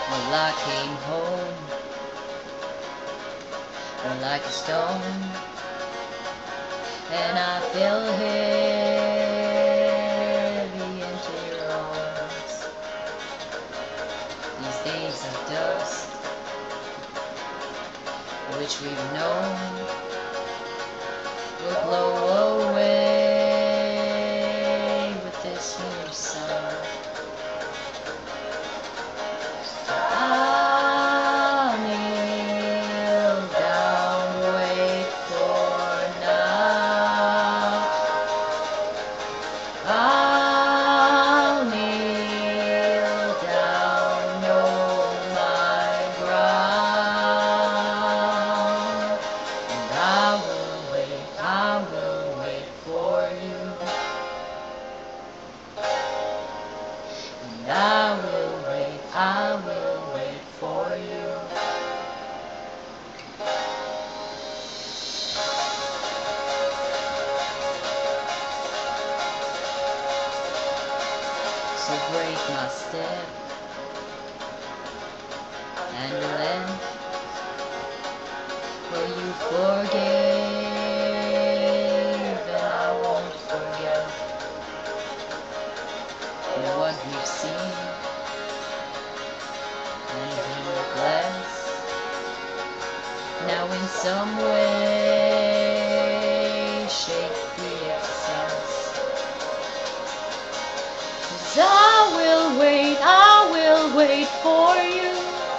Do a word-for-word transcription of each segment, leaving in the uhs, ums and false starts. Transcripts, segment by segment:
Well, I came home like a stone, and I fell heavy into your arms. These days of dust, which we've known, will blow away with this new sun. I'll kneel down, wait for now. I'll kneel down, know my ground, and I will wait, I will wait for you, and I will wait, I will wait for you. So break my step and relent, for you forgave and I won't forget what we've seen and been blessed. Now in some way shape we excess. 'Cause I will wait, I will wait for you,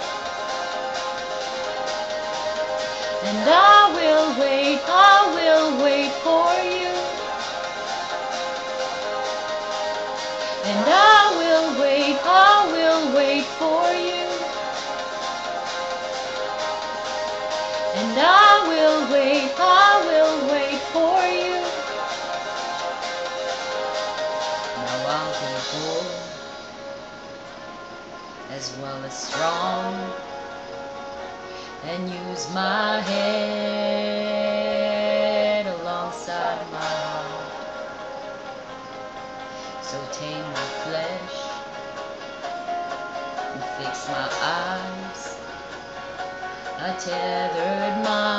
and I will wait, I will wait for you, and I will wait, I will wait for you, and I will wait, I will wait for you. Now I'll be bold as well as strong, and use my head alongside my heart. So tame my flesh and fix my eyes, a tethered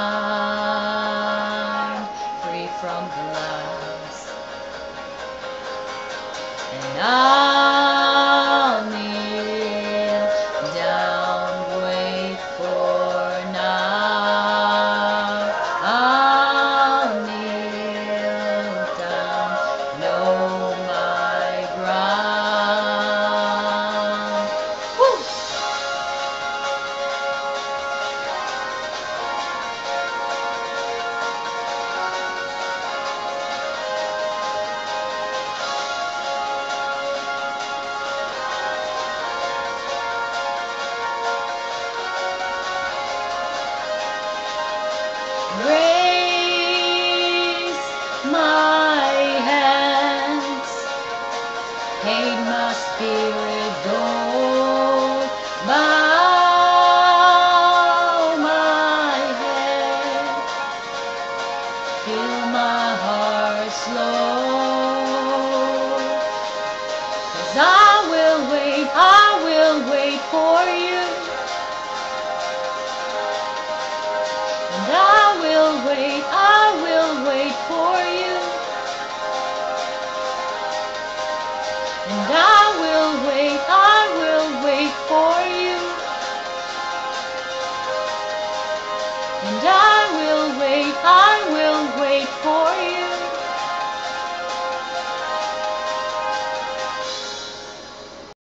mind, free from the lies. And I'll kneel down, wait for now. I'll kneel down, know my ground. Woo! Raise my hands, hate my spirit, gold, bow my head, feel my heart slow. 'Cause I will wait, I will wait for you, and I will wait.